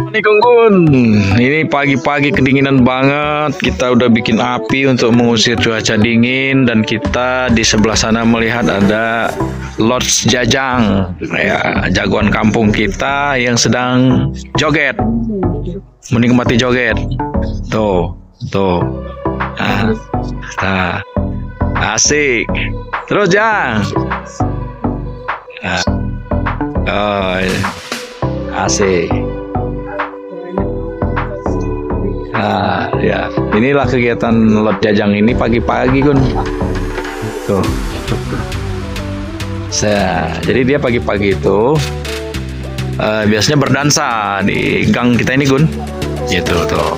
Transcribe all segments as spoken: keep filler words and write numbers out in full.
Assalamualaikum Gun. Ini pagi-pagi kedinginan banget. Kita udah bikin api untuk mengusir cuaca dingin dan kita di sebelah sana melihat ada Lodge Jajang, ya jagoan kampung kita yang sedang joget, menikmati joget. Tuh, tuh. Nah, nah. Asik. Terus Jang. Nah. Oh, asik. Nah, ya, inilah kegiatan Lodge Jajang ini pagi-pagi Gun. Tuh. Saya, jadi dia pagi-pagi itu uh, biasanya berdansa di gang kita ini Gun. Gitu tuh.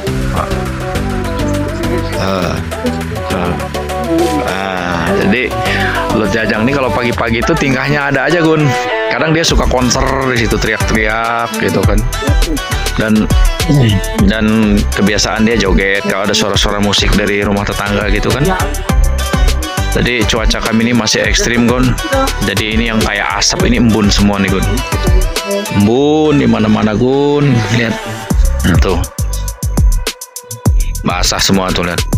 Uh, uh, uh, jadi Lodge Jajang ini kalau pagi-pagi itu tingkahnya ada aja Gun. Kadang dia suka konser di situ teriak-teriak gitu kan. Dan dan kebiasaan dia joget kalau ada suara-suara musik dari rumah tetangga gitu kan. Jadi cuaca kami ini masih ekstrim Gun. Jadi ini yang kayak asap ini embun semua nih Gun. Embun di mana-mana Gun. Lihat. Nah, tuh. Basah semua tuh lihat.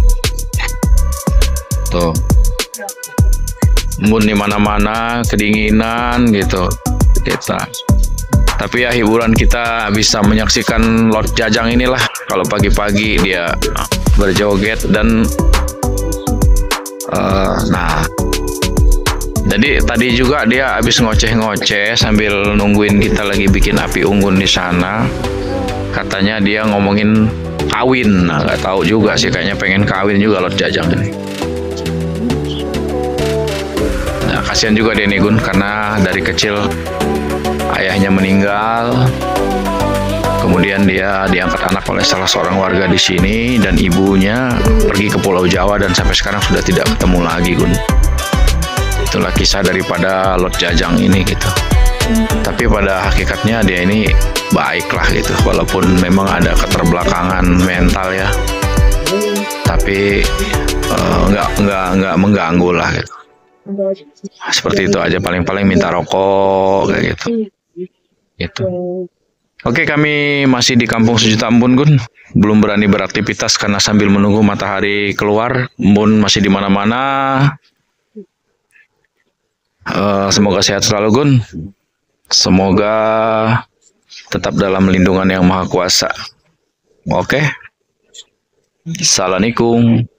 Tuh. Embun di mana-mana, kedinginan gitu. Kita. Tapi ya hiburan kita bisa menyaksikan Lodge Jajang inilah kalau pagi-pagi dia berjoget dan uh, nah jadi tadi juga dia habis ngoceh-ngoceh sambil nungguin kita lagi bikin api unggun di sana. Katanya dia ngomongin kawin, nah nggak tahu juga sih, kayaknya pengen kawin juga Lodge Jajang ini. Nah kasihan juga dia nih Gun, karena dari kecil ayahnya meninggal, kemudian dia diangkat anak oleh salah seorang warga di sini dan ibunya pergi ke Pulau Jawa dan sampai sekarang sudah tidak ketemu lagi Gun. Itulah kisah daripada Lodge Jajang ini gitu. Tapi pada hakikatnya dia ini baik lah gitu, walaupun memang ada keterbelakangan mental ya. Tapi uh, nggak nggak nggak mengganggu lah gitu. Seperti itu aja, paling-paling minta rokok kayak gitu. Gitu. Oke, kami masih di Kampung Sejuta Embun Gun. Belum berani beraktivitas karena sambil menunggu matahari keluar. Embun masih di mana-mana. Uh, semoga sehat selalu Gun. Semoga tetap dalam lindungan Yang Maha Kuasa. Oke. Assalamualaikum.